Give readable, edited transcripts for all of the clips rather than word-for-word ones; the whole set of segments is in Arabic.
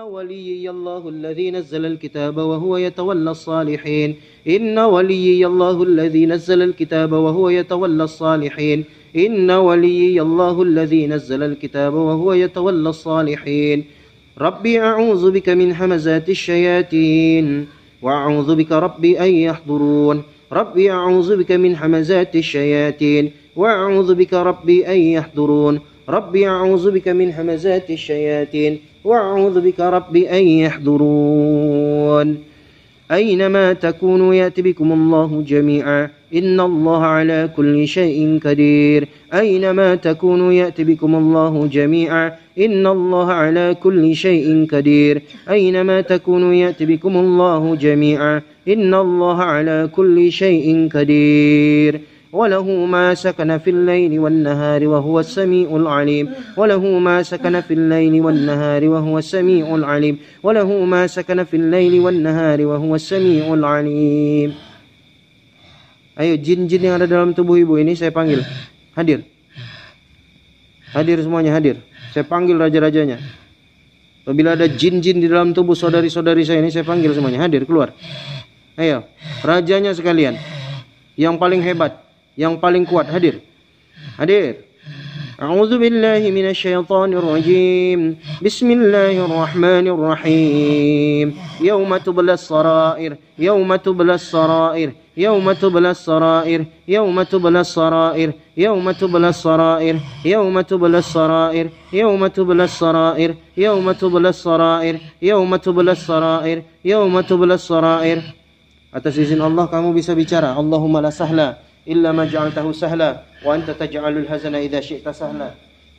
وليي الله الذي نزل الكتاب وهو يتولى الصالحين إن وليي الله الذي نزل الكتاب وهو يتولى الصالحين إن وليي الله الذي نزل الكتاب وهو يتولى الصالحين ربي أعوذ بك من همزات الشياطين وأعوذ بك ربي أن يحضرون ربي أعوذ بك من همزات الشياطين وأعوذ بك ربي أن يحضرون ربي أعوذ بك من همزات الشياطين وأعوذ بك ربي أن يحضرون أينما تكونوا يأتي بكم الله جميعا إن الله على كل شيء قدير أينما تكونوا يأتي بكم الله جميعا إن الله على كل شيء قدير أينما تكونوا يأتي بكم الله جميعا إن الله على كل شيء قدير وله ما سكن في الليل والنهار وهو السميع العليم وله ما سكن في الليل والنهار وهو السميع العليم وله ما سكن في الليل والنهار وهو السميع العليم. Ayo jin-jin yang ada dalam tubuh ibu ini saya panggil. Hadir. Hadir semuanya, hadir. Saya panggil raja-rajanya. Apabila ada jin-jin di dalam tubuh saudari-saudari saya ini, saya panggil semuanya. Hadir, keluar. Ayo, rajanya sekalian. Yang paling hebat, yang paling kuat, hadir. Hadir. A'udzu billahi minasyaitonir rajim. Bismillahirrahmanir rahim. Yauma tublas sarair, yauma tublas sarair. يوم تبلى السرائر يوم تبلى السرائر يوم تبلى السرائر يوم تبلى السرائر يوم تبلى السرائر يوم تبلى السرائر يوم تبلى السرائر يوم تبلى السرائر. Atas izin Allah kamu bisa bicara. Allahumma la sahla illa ma ja'altahu sahla wa anta taj'alul hazana idza syi'ta sahla.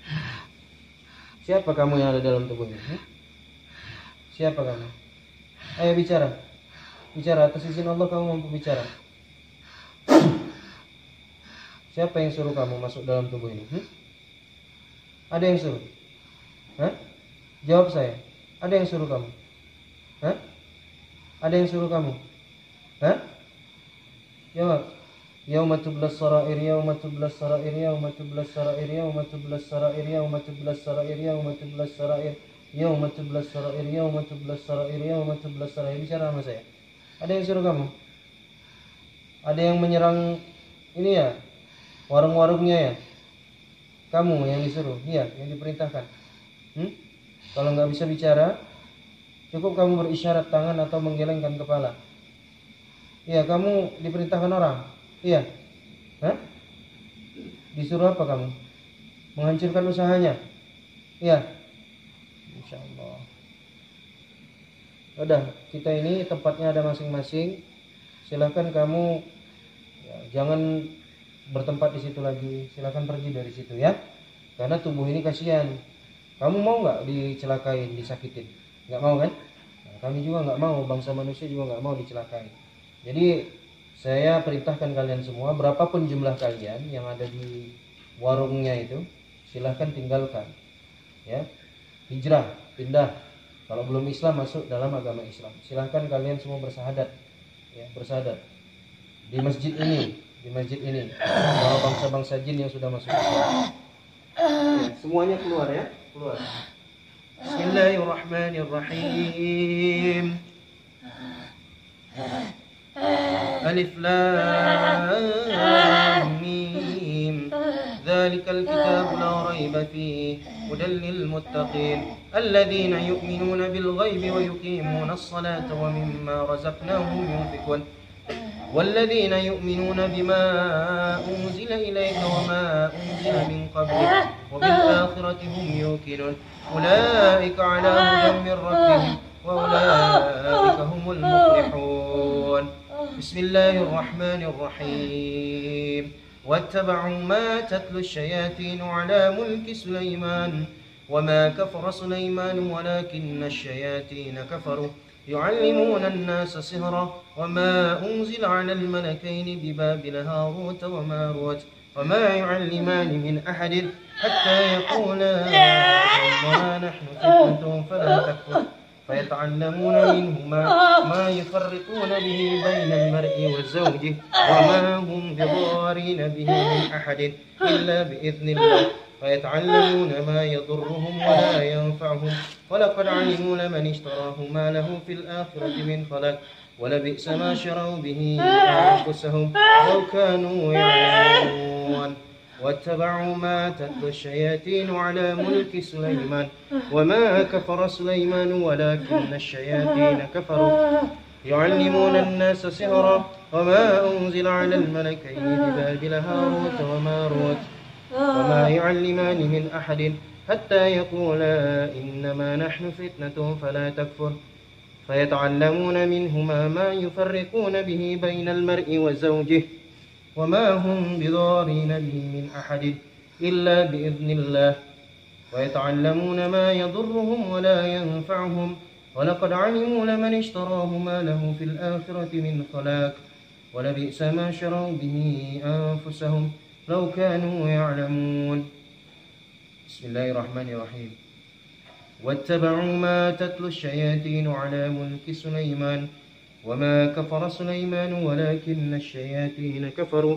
Siapa kamu yang ada dalam tubuh ini? Siapa kamu? Ayo bicara. Bicara, atas izin Allah kamu mampu bicara. Siapa yang suruh kamu masuk dalam tubuh ini? Ada yang suruh? Jawab saya. Ada yang suruh kamu? Ada yang suruh kamu? Jawab. Yauma tublas sarair, yauma tublas sarair, yauma tublas sarair, yauma tublas sarair, yauma tublas sarair, yauma tublas sarair, yauma tublas sarair, yauma tublas sarair, yauma tublas sarair. Bicara sama saya. Ada yang suruh kamu? Ada yang menyerang ini ya? Warung-warungnya ya? Kamu yang disuruh? Iya, yang diperintahkan. Kalau nggak bisa bicara, cukup kamu berisyarat tangan atau menggelengkan kepala. Iya, kamu diperintahkan orang. Iya. Disuruh apa kamu? Menghancurkan usahanya. Iya. Insya Allah. Udah, kita ini tempatnya ada masing-masing. Silahkan kamu ya, jangan bertempat di situ lagi. Silahkan pergi dari situ ya. Karena tubuh ini kasihan. Kamu mau nggak dicelakain, disakitin? Nggak mau kan? Nah, kami juga nggak mau. Bangsa manusia juga nggak mau dicelakai. Jadi saya perintahkan kalian semua, berapapun jumlah kalian yang ada di warungnya itu, silahkan tinggalkan. Ya, hijrah, pindah. Kalau belum Islam, masuk dalam agama Islam. Silahkan kalian semua bersahadat, ya, bersahadat di masjid ini, bahwa bangsa-bangsa jin yang sudah masuk Islam. Ya, semuanya keluar ya, keluar. Bismillahirrahmanirrahim. Alif Lam Mim. Dzalikal kitabu la raiba fihi hudal lil muttaqin alladzina yu'minuna bil ghaibi wa yuqimuna as-salata wa mimma razaqnahum yunfiqun والذين يؤمنون بما أنزل إليك وما أنزل من قبلك وبالآخرة هم يوقنون أولئك على هدى من ربهم وأولئك هم المفلحون بسم الله الرحمن الرحيم واتبعوا ما تتلو الشياطين على ملك سليمان وما كفر سليمان ولكن الشياطين كفروا يعلمون الناس سحرا وما أنزل على الملكين ببابل هاروت وماروت وما يعلمان من أحد حتى يقولا إنما نحن فتنة فلا تكفر فيتعلمون منهما ما يفرقون به بين المرء وزوجه وما هم بضارين به من أحد إلا بإذن الله فيتعلمون ما يضرهم ولا ينفعهم ينفعهم ولقد علموا لمن اشتراه ما له في الآخرة من خلاق ولبئس ما شروا به أنفسهم لو كانوا يعلمون واتبعوا ما تتلو الشياطين على ملك سليمان وما كفر سليمان ولكن الشياطين كفروا يعلمون الناس سحرا وما أنزل على الملكين ببابل هاروت وماروت وما يعلمان من أحد حتى يقولا إنما نحن فتنة فلا تكفر فيتعلمون منهما ما يفرقون به بين المرء وزوجه وما هم بضارين به من أحد إلا بإذن الله ويتعلمون ما يضرهم ولا ينفعهم ولقد علموا لمن اشتراه ما له في الآخرة من خلاق ولبئس ما شروا به أنفسهم لو كانوا يعلمون. بسم الله الرحمن الرحيم. واتبعوا ما تتلو الشياطين على ملك سليمان وما كفر سليمان ولكن الشياطين كفروا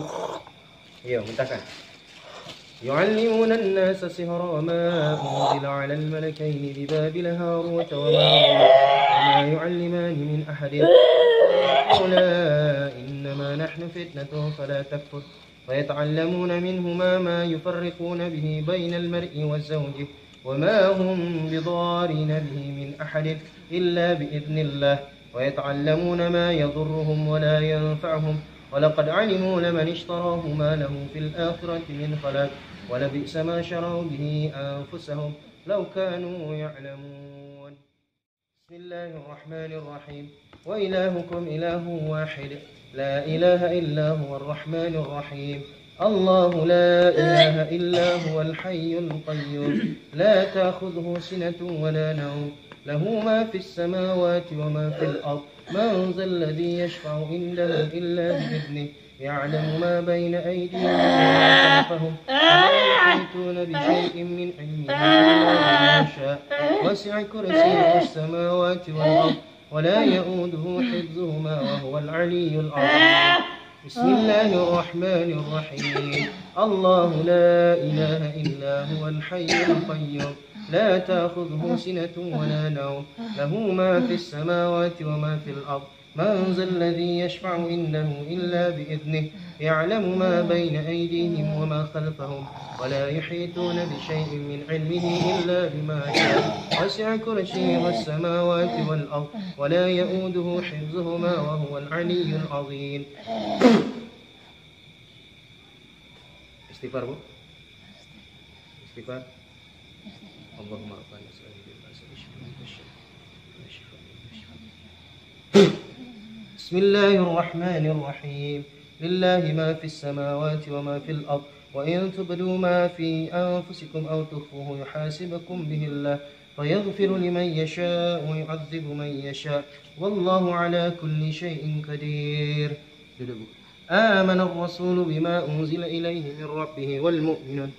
يعلمون الناس سحرا وما أنزل على الملكين ببابل هاروت وماروت وما يعلمان من أحد قولا إنما نحن فتنة فلا تكفر فيتعلمون منهما ما يفرقون به بين المرء والزوج وما هم بضارين به من أحد إلا بإذن الله ويتعلمون ما يضرهم ولا ينفعهم ولقد علموا لمن اشتراه ما له في الآخرة من خلاق ولبئس ما شروا به أنفسهم لو كانوا يعلمون. بسم الله الرحمن الرحيم. وإلهكم إله واحد لا إله إلا هو الرحمن الرحيم. الله لا إله إلا هو الحي القيوم لا تأخذه سنة ولا نوم له ما في السماوات وما في الأرض من ذا الذي يشفع عنده إلا بإذنه يعلم ما بين أيديهم وما خلفهم ولا يحيطون بشيء من علمه إلا بما شاء وسع كرسيه السماوات والأرض ولا يؤوده حفظهما وهو العلي العظيم. بسم الله الرحمن الرحيم. الله لا إله إلا هو الحي القيوم لا تأخذه سنة ولا نوم له ما في السماوات وما في الأرض من ذا الذي يشفع عنده إلا بإذنه يعلم ما بين أيديهم وما خلفهم ولا يحيطون بشيء من علمه إلا بما شاء وسع كرسيه السماوات والأرض ولا يؤوده حفظهما وهو العلي العظيم. استغفار bu استغفار اللهم ربنا نسألك بسم الله الرحمن الرحيم. لله ما في السماوات وما في الأرض وإن تبدوا ما في أنفسكم أو تخفوه يحاسبكم به الله فيغفر لمن يشاء ويعذب من يشاء والله على كل شيء قدير. آمن الرسول بما أنزل إليه من ربه والمؤمنون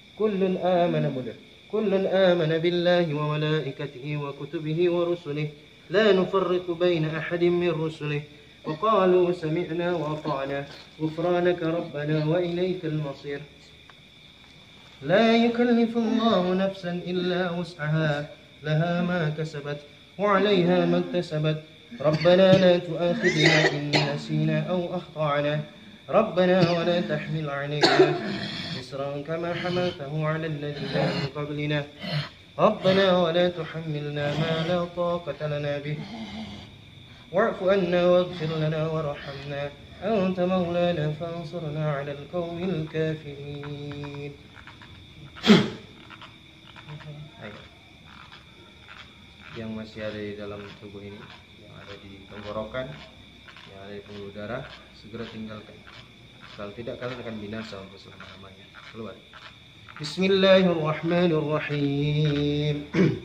كل آمن بالله وملائكته وكتبه ورسله لا نفرق بين أحد من رسله وقالوا سمعنا وأطعنا غفرانك ربنا وإليك المصير. لا يكلف الله نفسا إلا وسعها لها ما كسبت وعليها ما اكتسبت ربنا لا تؤاخذنا إن نسينا أو أخطأنا ربنا ولا تحمل علينا إصرا كما حملته على الذين من قبلنا ربنا ولا تحملنا ما لا طاقة لنا به واعف عنا واغفر لنا وارحمنا أنت مولانا فانصرنا على القوم الكافرين. Yang masih ada di dalam tubuh ini, yang ada di tenggorokan, yang ada di pembuluh darah, segera tinggalkan. Kalau tidak kalian akan binasa untuk selama-lamanya. Keluar. Bismillahirrahmanirrahim.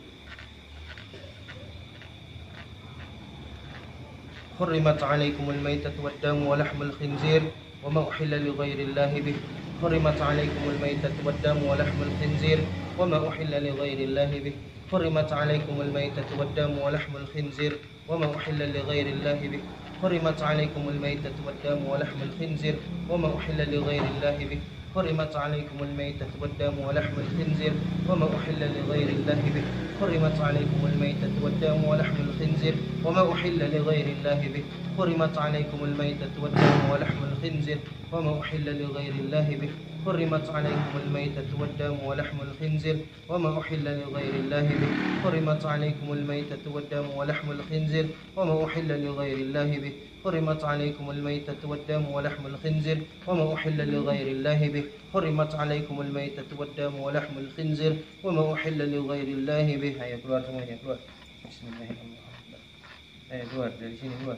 حرمت عليكم الميتة والدم ولحم الخنزير وما أحل لغير الله به حرمت عليكم الميتة والدم ولحم الخنزير وما أحل لغير الله به حرمت عليكم الميتة والدم ولحم الخنزير وما أحل لغير الله به حرمت عليكم الميتة والدم ولحم الخنزير وما أحل لغير الله به حرمت عليكم الميتة والدم ولحم الخنزير وما أحل لغير الله به حرمت عليكم الميتة والدم ولحم الخنزير وما أحل لغير الله به حرمت عليكم الميتة والدم ولحم الخنزير وما أحل لغير الله به حرمت عليكم الميتة والدم ولحم الخنزير وما أحل لغير الله به حرمت عليكم الميتة والدم ولحم الخنزير وما أحل لغير الله به حرمت عليكم الميتة والدم ولحم الخنزير وما أحل لغير الله به حرمت عليكم الميتة والدم ولحم الخنزير وما أحل لغير الله به. Ayo keluar semuanya, keluar. Bismillahirrahmanirrahim. Ayo keluar dari sini, keluar.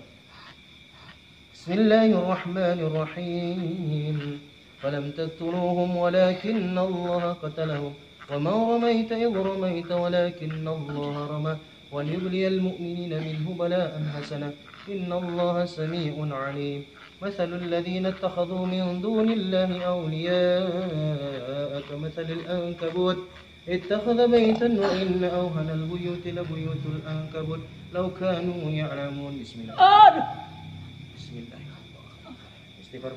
Bismillahirrahmanirrahim. فلم تقتلوهم ولكن الله قتلهم وما رميت إذ رميت ولكن الله رمى وليبلي المؤمنين منه بلاء حسنا إن الله سميع عليم. مثل الذين اتخذوا من دون الله أولياء كمثل الأنكبوت اتخذ بيتا وإن أوهن البيوت لبيوت الأنكبوت لو كانوا يعلمون. بسم الله. بسم الله. استغفر.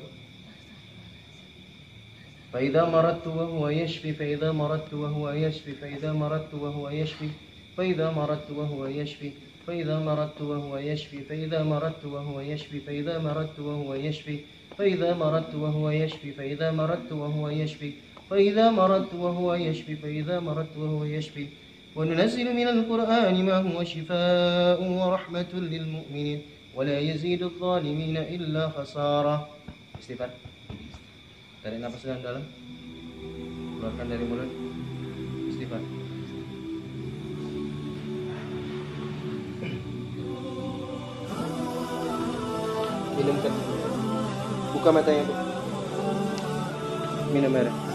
فإذا مرضت وهو يشفي فإذا مرضت وهو يشفي فإذا مرضت وهو يشفي فإذا مرضت وهو يشفي فإذا مرضت وهو يشفي فإذا مرضت وهو يشفي فإذا مرضت وهو يشفي فإذا مرضت وهو يشفي فإذا مرضت وهو يشفي فإذا مرضت وهو يشفي فإذا مرضت وهو يشفي. وننزل من القرآن ما هو شفاء ورحمة للمؤمنين ولا يزيد الظالمين إلا خسارة. Istighfar. Tarik nafas dalam, keluarkan dari mulut. Istighfar. Minumkan. Buka matanya, Bu. Minum air.